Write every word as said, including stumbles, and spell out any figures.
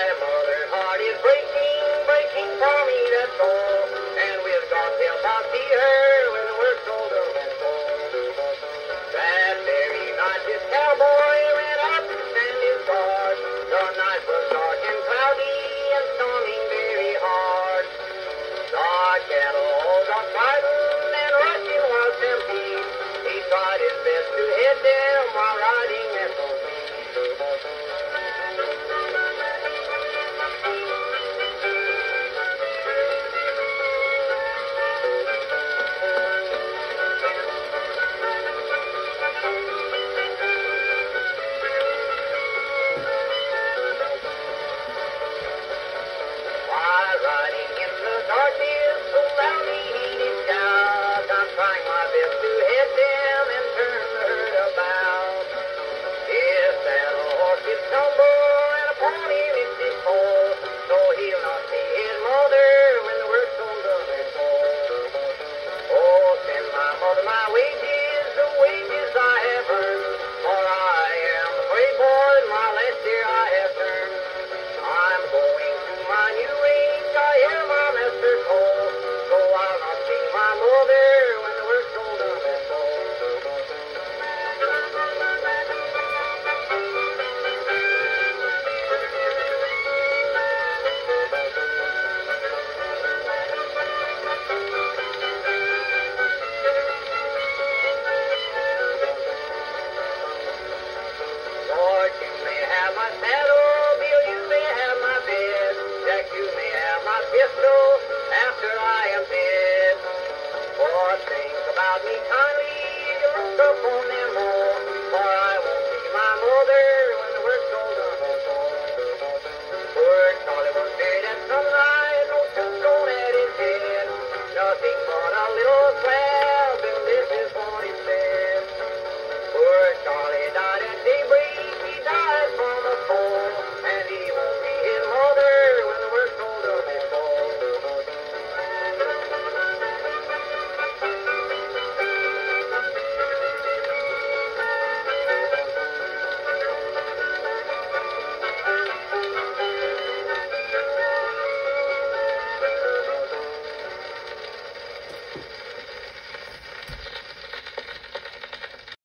mother's heart is breaking, breaking for me, that's all. And with God's help I'll see her when the work's over and full. That very night this cowboy went out to stand his guard. The night was dark and cloudy and storming very hard. The cattle all got frightened and rushing wild stampede. He tried his best to head them while riding at the riding in the darkness, so loudly he did shout. I'm trying my best to head them and turn the herd about. His saddle horse did stumble, and upon him it did fall, so he'll not see his mother when the work's over and full. Oh, send my mother my wages, the wages I have earned, for I am afraid, boys, my last year I have turned. I'm going to my new range, I hear my master call, so I'll not see my mother when the work's all done and full. Lord, you may have my saddle, Bill, you may have my bed, Jack, you may have my pistol after I am dead. For think about me kindly, you look upon them all.